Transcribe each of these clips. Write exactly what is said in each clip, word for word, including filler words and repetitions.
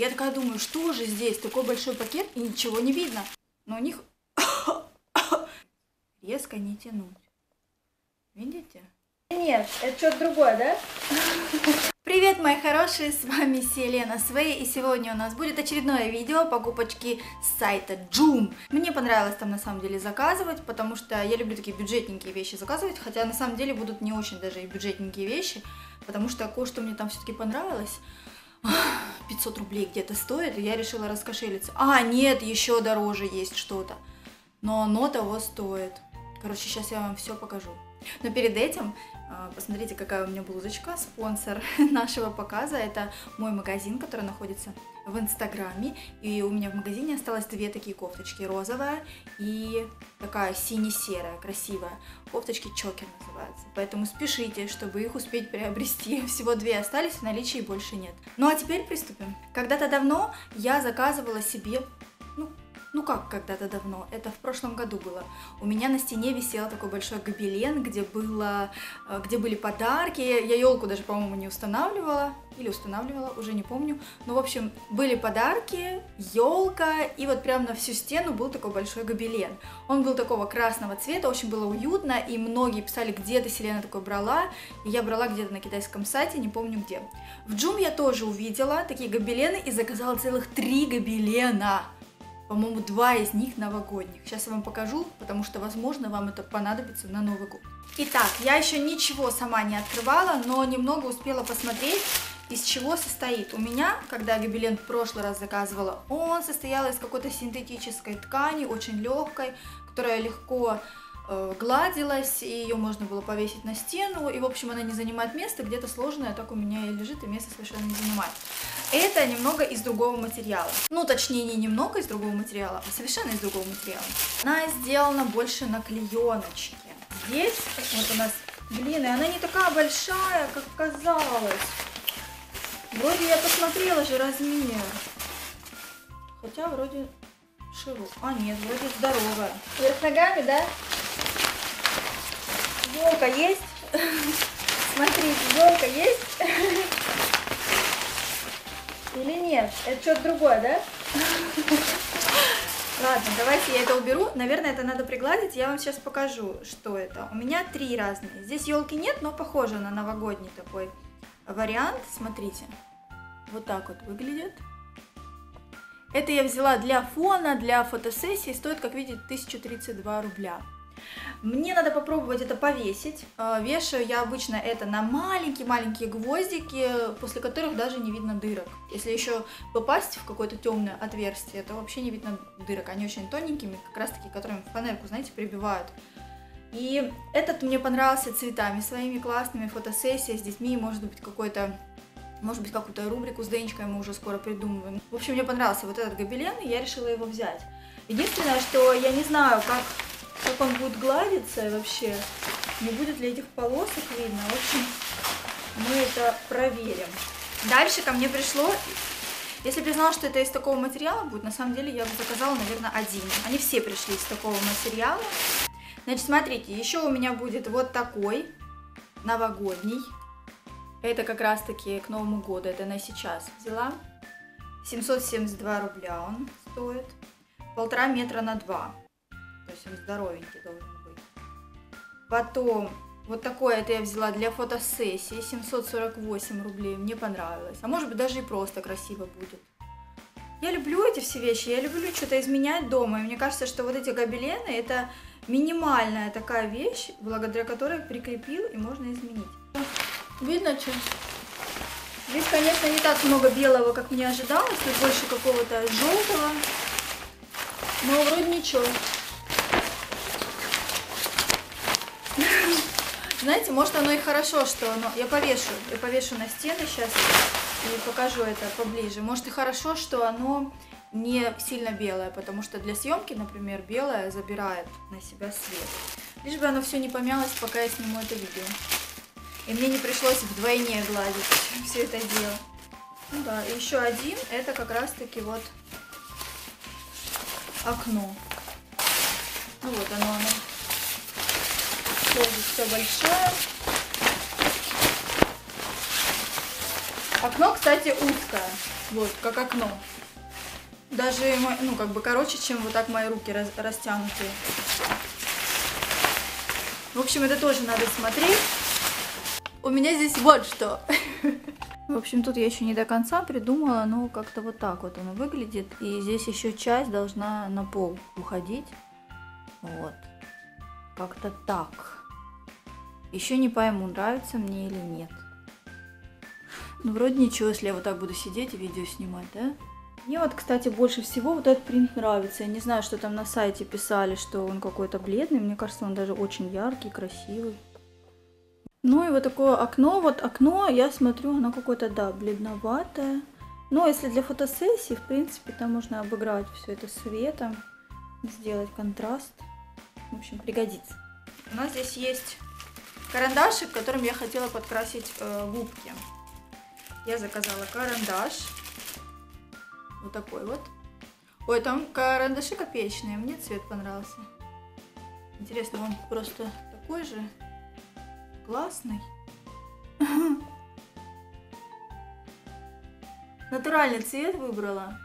Я такая думаю, что же здесь, такой большой пакет, и ничего не видно. Но у них резко не тянуть. Видите? Нет, это что-то другое, да? Привет, мои хорошие, с вами Селена Свей, и сегодня у нас будет очередное видео покупочки с сайта Joom. Мне понравилось там на самом деле заказывать, потому что я люблю такие бюджетненькие вещи заказывать, хотя на самом деле будут не очень даже и бюджетненькие вещи, потому что кое-что мне там все-таки понравилось. пятьсот рублей где-то стоит, и я решила раскошелиться. А, нет, еще дороже есть что-то, но оно того стоит. Короче, сейчас я вам все покажу. Но перед этим, посмотрите, какая у меня блузочка, спонсор нашего показа. Это мой магазин, который находится в Инстаграме. И у меня в магазине осталось две такие кофточки, розовая и такая сине-серая, красивая. Кофточки чокер называются. Поэтому спешите, чтобы их успеть приобрести. Всего две остались, в наличии больше нет. Ну а теперь приступим. Когда-то давно я заказывала себе, ну, Ну как когда-то давно, это в прошлом году было. У меня на стене висел такой большой гобелен, где, было, где были подарки. Я елку даже, по-моему, не устанавливала. Или устанавливала, уже не помню. Но, в общем, были подарки, елка, и вот прям на всю стену был такой большой гобелен. Он был такого красного цвета, очень было уютно, и многие писали, где ты, Селена, такой брала. И я брала где-то на китайском сайте, не помню где. В Joom я тоже увидела такие гобелены и заказала целых три гобелена. По-моему, два из них новогодних. Сейчас я вам покажу, потому что, возможно, вам это понадобится на Новый год. Итак, я еще ничего сама не открывала, но немного успела посмотреть, из чего состоит. У меня, когда гобелен в прошлый раз заказывала, он состоял из какой-то синтетической ткани, очень легкой, которая легко э, гладилась, и ее можно было повесить на стену, и, в общем, она не занимает места, где-то сложная, так у меня и лежит, и место совершенно не занимает. Это немного из другого материала. Ну, точнее, не немного из другого материала, а совершенно из другого материала. Она сделана больше на клееночке. Здесь вот у нас, блин, и она не такая большая, как казалось. Вроде я посмотрела же размер. Хотя вроде широкая. А, нет, вроде здоровая. Вверх ногами, да? Елка есть? Смотрите, елка есть? Или нет? Это что-то другое, да? Ладно, давайте я это уберу. Наверное, это надо пригладить. Я вам сейчас покажу, что это. У меня три разные. Здесь елки нет, но похоже на новогодний такой вариант. Смотрите. Вот так вот выглядит. Это я взяла для фона, для фотосессии. Стоит, как видите, тысяча тридцать два рубля. Мне надо попробовать это повесить. Вешаю я обычно это на маленькие-маленькие гвоздики, после которых даже не видно дырок. Если еще попасть в какое-то темное отверстие, то вообще не видно дырок. Они очень тоненькими, как раз таки, которыми в фанерку, знаете, прибивают. И этот мне понравился цветами своими классными. Фотосессия с детьми, может быть, какой-то... Может быть, какую-то рубрику с Денечкой мы уже скоро придумываем. В общем, мне понравился вот этот гобелен, и я решила его взять. Единственное, что я не знаю, как... как он будет гладиться и вообще, не будет ли этих полосок видно. В общем, мы это проверим. Дальше ко мне пришло, если бы я знала, что это из такого материала будет, на самом деле я бы заказала, наверное, один. Они все пришли из такого материала. Значит, смотрите, еще у меня будет вот такой новогодний. Это как раз таки к Новому году, это на сейчас взяла. семьсот семьдесят два рубля он стоит. Полтора метра на два. То есть он здоровенький должен быть. Потом, вот такое это я взяла для фотосессии, семьсот сорок восемь рублей, мне понравилось. А может быть, даже и просто красиво будет. Я люблю эти все вещи, я люблю что-то изменять дома. И мне кажется, что вот эти гобелены, это минимальная такая вещь, благодаря которой прикрепил и можно изменить. Видно что? Здесь, конечно, не так много белого, как мне ожидалось, тут больше какого-то желтого. Но вроде ничего. Знаете, может оно и хорошо, что оно... Я повешу, я повешу на стены сейчас и покажу это поближе. Может и хорошо, что оно не сильно белое, потому что для съемки, например, белое забирает на себя свет. Лишь бы оно все не помялось, пока я сниму это видео. И мне не пришлось вдвойне гладить все это дело. Ну да, и еще один, это как раз таки вот окно. Ну вот оно, оно. Тоже все большое. Окно, кстати, узкое. Вот, как окно. Даже, ну, как бы короче, чем вот так мои руки раз, растянутые. В общем, это тоже надо смотреть. У меня здесь вот что. В общем, тут я еще не до конца придумала, но как-то вот так вот оно выглядит. И здесь еще часть должна на пол уходить. Вот. Как-то так. Еще не пойму, нравится мне или нет. Ну, вроде ничего, если я вот так буду сидеть и видео снимать, да? Мне вот, кстати, больше всего вот этот принт нравится. Я не знаю, что там на сайте писали, что он какой-то бледный. Мне кажется, он даже очень яркий, красивый. Ну и вот такое окно. Вот окно, я смотрю, оно какое-то, да, бледноватое. Но если для фотосессии, в принципе, там можно обыграть все это светом. Сделать контраст. В общем, пригодится. У нас здесь есть карандашик, которым я хотела подкрасить э, губки. Я заказала карандаш. Вот такой вот. Ой, там карандаши копеечные. Мне цвет понравился. Интересно, он просто такой же классный. Натуральный цвет выбрала.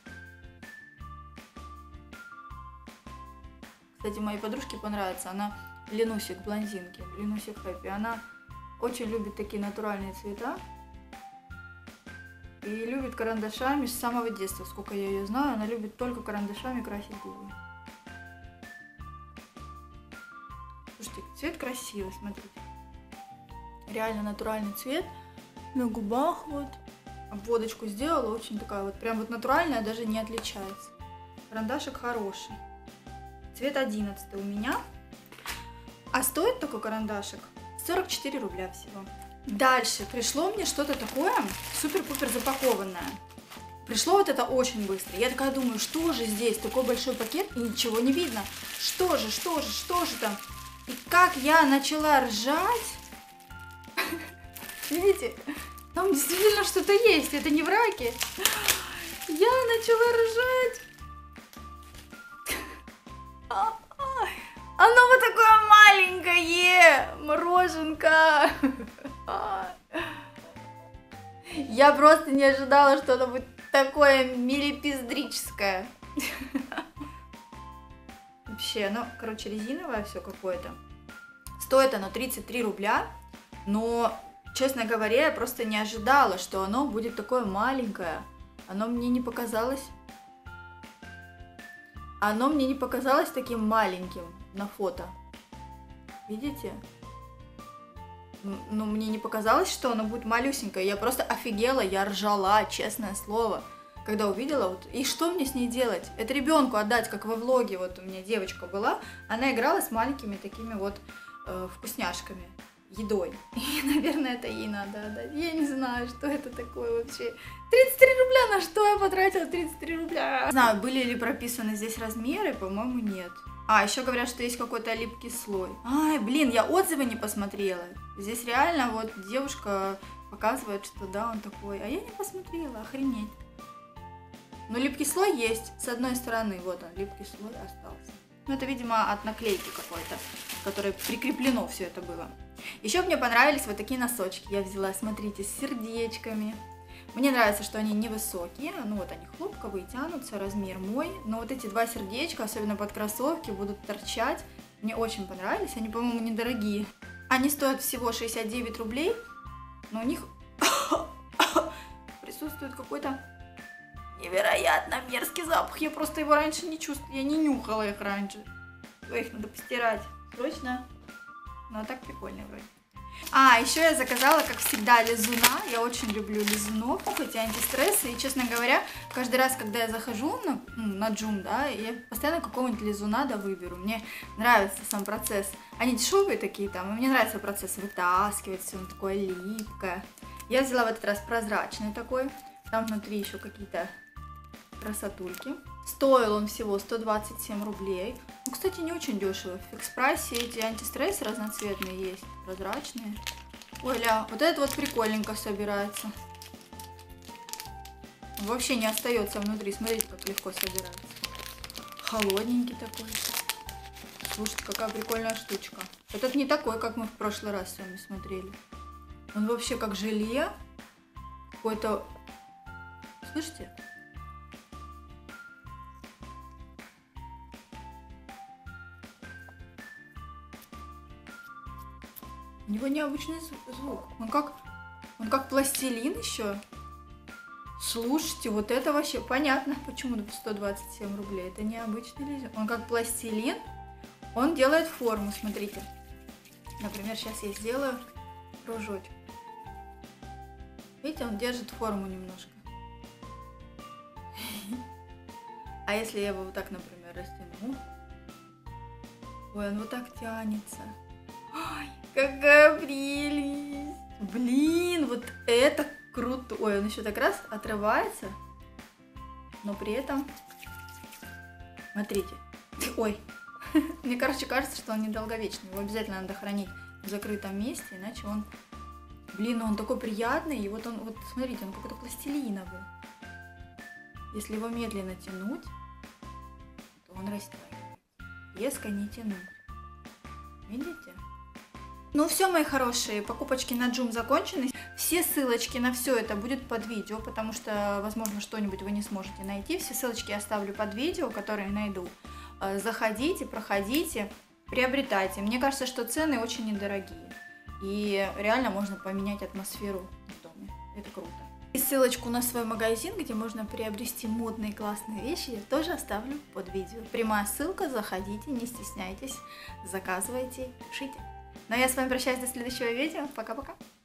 Кстати, моей подружке понравится. Она Ленусик, блондинки. Ленусик Хэппи. Она очень любит такие натуральные цвета. И любит карандашами с самого детства, сколько я ее знаю, она любит только карандашами красить губы. Слушайте, цвет красивый, смотрите. Реально натуральный цвет. На губах вот. Обводочку сделала, очень такая вот, прям вот натуральная, даже не отличается. Карандашик хороший. Цвет одиннадцатый у меня. А стоит такой карандашик сорок четыре рубля всего. Дальше пришло мне что-то такое супер-пупер запакованное. Пришло вот это очень быстро. Я такая думаю, что же здесь? Такой большой пакет и ничего не видно. Что же, что же, что же там? И как я начала ржать. Видите? Там действительно что-то есть. Это не враки. Я начала ржать. Оно вот такое маленькое. Мороженка. Я просто не ожидала, что оно будет такое милипиздрическое. Вообще, ну, короче, резиновое все какое-то. Стоит оно тридцать три рубля, но, честно говоря, я просто не ожидала, что оно будет такое маленькое. Оно мне не показалось... Оно мне не показалось таким маленьким на фото. Видите? Ну, мне не показалось, что оно будет малюсенькое. Я просто офигела, я ржала, честное слово, когда увидела. Вот, и что мне с ней делать? Это ребенку отдать, как во влоге. Вот у меня девочка была, она играла с маленькими такими вот э, вкусняшками, едой. И, наверное, это ей надо отдать. Я не знаю, что это такое вообще. тридцать три рубля, на что я потратила тридцать три рубля? Не знаю, были ли прописаны здесь размеры, по-моему, нет. А, еще говорят, что есть какой-то липкий слой. Ай, блин, я отзывы не посмотрела. Здесь реально вот девушка показывает, что да, он такой. А я не посмотрела, охренеть. Но липкий слой есть. С одной стороны, вот он, липкий слой остался. Ну, это, видимо, от наклейки какой-то, которой прикреплено все это было. Еще мне понравились вот такие носочки. Я взяла, смотрите, с сердечками. Мне нравится, что они невысокие, ну вот они хлопковые, тянутся, размер мой. Но вот эти два сердечка, особенно под кроссовки, будут торчать. Мне очень понравились, они, по-моему, недорогие. Они стоят всего шестьдесят девять рублей, но у них присутствует какой-то невероятно мерзкий запах. Я просто его раньше не чувствовала, я не нюхала их раньше. Их надо постирать срочно. Ну а так прикольно вроде. А, еще я заказала, как всегда, лизуна. Я очень люблю лизунов, эти антистрессы. И, честно говоря, каждый раз, когда я захожу на, ну, на Джум, да, я постоянно какого-нибудь лизуна да выберу. Мне нравится сам процесс. Они дешевые такие там, и мне нравится процесс вытаскивать, все такое липкое. Я взяла в этот раз прозрачный такой. Там внутри еще какие-то красотульки. Стоил он всего сто двадцать семь рублей. Ну, кстати, не очень дешево. В фикс-прайсе эти антистрессы разноцветные есть, прозрачные. Ой, ля, вот этот вот прикольненько собирается. Вообще не остается внутри. Смотрите, как легко собирается. Холодненький такой. Слушайте, какая прикольная штучка. Этот не такой, как мы в прошлый раз с вами смотрели. Он вообще как желе. Какой-то... Слышите? У него необычный звук. Он как, он как пластилин еще. Слушайте, вот это вообще понятно, почему сто двадцать семь рублей. Это необычный лизер. Он как пластилин. Он делает форму, смотрите. Например, сейчас я сделаю кружочек. Видите, он держит форму немножко. А если я его вот так, например, растяну? Ой, он вот так тянется. Ой, какая прелесть! Блин, вот это круто! Ой, он еще так раз отрывается, но при этом, смотрите, ой, мне, короче, кажется, что он недолговечный. Его обязательно надо хранить в закрытом месте, иначе он, блин, он такой приятный. И вот он, вот смотрите, он какой-то пластилиновый. Если его медленно тянуть, то он растягивается. Резко не тянуть. Видите? Ну все, мои хорошие, покупочки на Joom закончены. Все ссылочки на все это будет под видео, потому что, возможно, что-нибудь вы не сможете найти. Все ссылочки я оставлю под видео, которые найду. Заходите, проходите, приобретайте. Мне кажется, что цены очень недорогие. И реально можно поменять атмосферу в доме. Это круто. И ссылочку на свой магазин, где можно приобрести модные классные вещи, я тоже оставлю под видео. Прямая ссылка, заходите, не стесняйтесь, заказывайте, пишите. Ну а я с вами прощаюсь до следующего видео. Пока-пока.